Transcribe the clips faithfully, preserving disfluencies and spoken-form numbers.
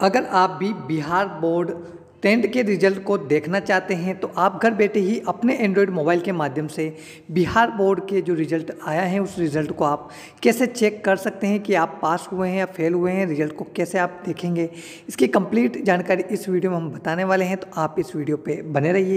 अगर आप भी बिहार बोर्ड टेंथ के रिजल्ट को देखना चाहते हैं तो आप घर बैठे ही अपने एंड्रॉयड मोबाइल के माध्यम से बिहार बोर्ड के जो रिजल्ट आया है उस रिज़ल्ट को आप कैसे चेक कर सकते हैं कि आप पास हुए हैं या फेल हुए हैं। रिजल्ट को कैसे आप देखेंगे, इसकी कंप्लीट जानकारी इस वीडियो में हम बताने वाले हैं, तो आप इस वीडियो पे बने रहिए।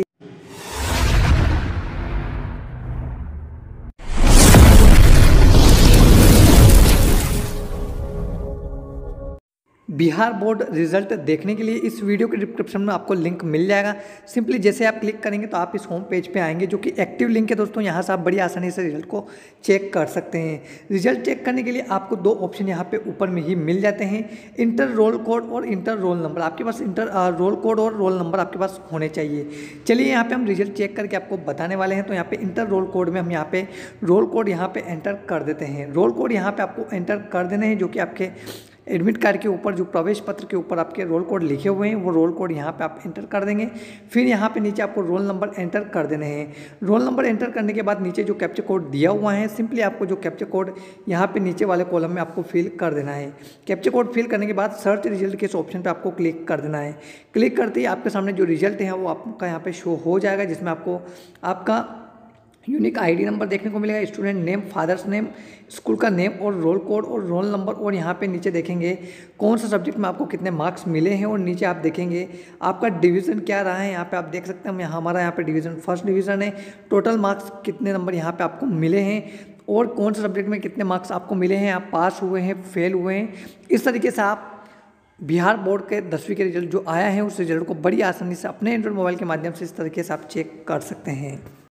बिहार बोर्ड रिजल्ट देखने के लिए इस वीडियो के डिस्क्रिप्शन में आपको लिंक मिल जाएगा। सिंपली जैसे आप क्लिक करेंगे तो आप इस होम पेज पे आएंगे, जो कि एक्टिव लिंक है दोस्तों। यहाँ से आप बड़ी आसानी से रिजल्ट को चेक कर सकते हैं। रिजल्ट चेक करने के लिए आपको दो ऑप्शन यहाँ पे ऊपर में ही मिल जाते हैं, इंटर रोल कोड और इंटर रोल नंबर। आपके पास इंटर रोल कोड और रोल नंबर आपके पास होने चाहिए। चलिए यहाँ पे हम रिजल्ट चेक करके आपको बताने वाले हैं। तो यहाँ पे इंटर रोल कोड में हम यहाँ पे रोल कोड यहाँ पे एंटर कर देते हैं। रोल कोड यहाँ पे आपको एंटर कर देने हैं, जो कि आपके एडमिट कार्ड के ऊपर जो प्रवेश पत्र के ऊपर आपके रोल कोड लिखे हुए हैं वो रोल कोड यहाँ पे आप एंटर कर देंगे। फिर यहाँ पे नीचे आपको रोल नंबर एंटर कर देने हैं। रोल नंबर एंटर करने के बाद नीचे जो कैप्चा कोड दिया हुआ है, सिंपली आपको जो कैप्चा कोड यहाँ पे नीचे वाले कॉलम में आपको फिल कर देना है। कैप्चा कोड फिल करने के बाद सर्च रिजल्ट के इस ऑप्शन पर आपको क्लिक कर देना है। क्लिक करते ही आपके सामने जो रिजल्ट है वो आपका यहाँ पे शो हो जाएगा, जिसमें आपको आपका यूनिक आईडी नंबर देखने को मिलेगा, student name, father's name, school का नेम और रोल कोड और रोल नंबर। और यहाँ पे नीचे देखेंगे कौन सा सब्जेक्ट में आपको कितने मार्क्स मिले हैं, और नीचे आप देखेंगे आपका डिवीज़न क्या रहा है। यहाँ पे आप देख सकते हैं यहाँ हमारा यहाँ पे डिवीज़न फर्स्ट डिवीज़न है। टोटल मार्क्स कितने नंबर यहाँ पे आपको मिले हैं और कौन से सब्जेक्ट में कितने मार्क्स आपको मिले हैं, आप पास हुए हैं, फेल हुए हैं। इस तरीके से आप बिहार बोर्ड के दसवीं के रिजल्ट जो आया है उस रिजल्ट को बड़ी आसानी से अपने एंड्रॉइड मोबाइल के माध्यम से इस तरीके से आप चेक कर सकते हैं।